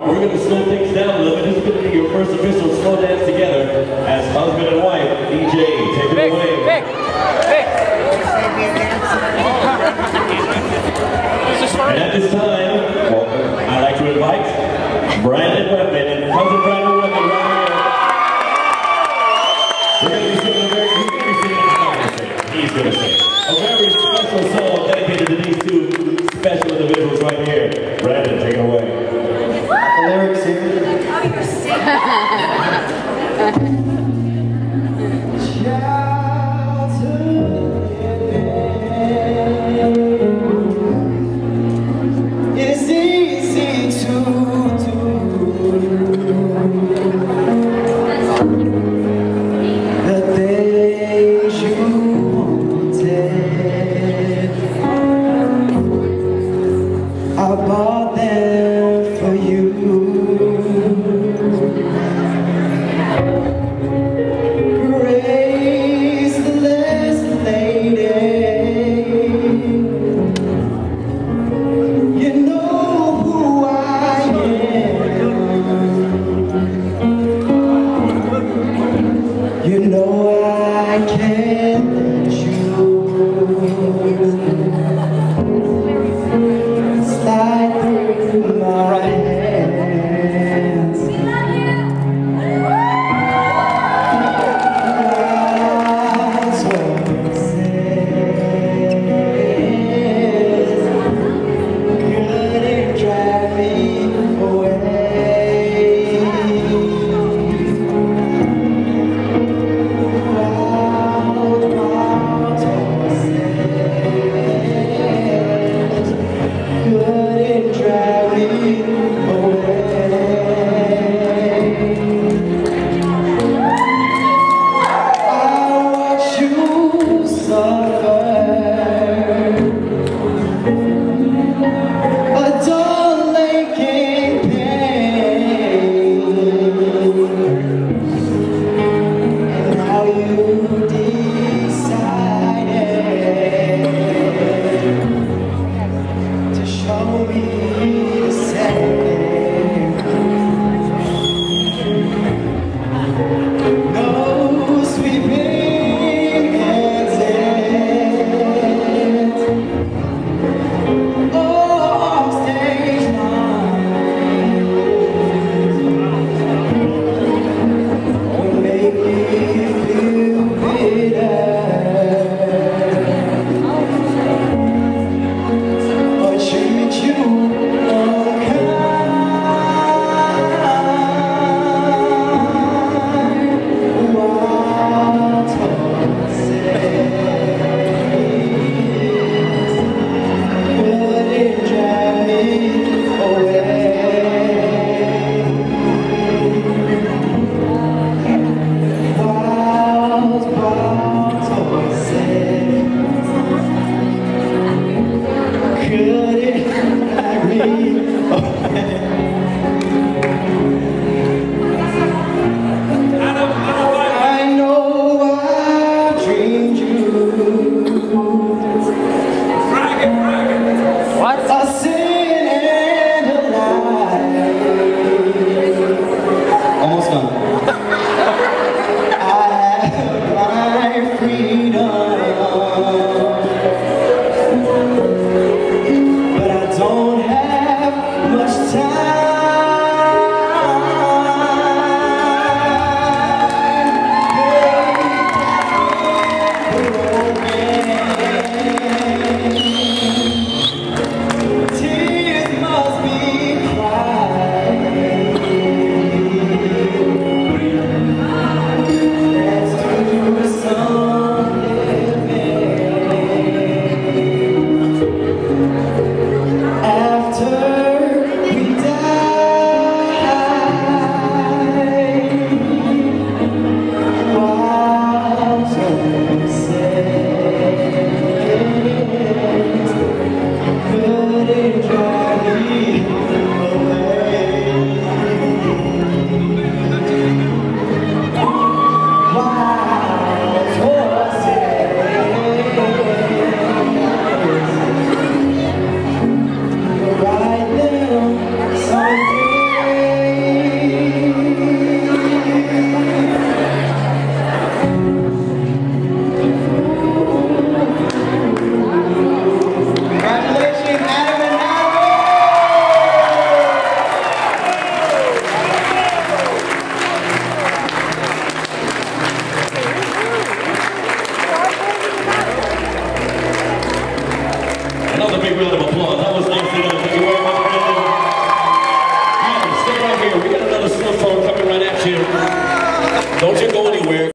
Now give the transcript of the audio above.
We're going to slow things down a little bit. This is going to be your first official slow dance together as husband and wife. DJ, take it away. And at this time, I'd like to invite Brandon Webman and cousin Brandon Webman right here. We're going to be singing he's going to sing a very special song dedicated to these two special individuals right here. Brandon, take it away. The lyrics here. Oh, you're sick. It's easy to do. The things you wanted, I bought them for you. round of applause. That was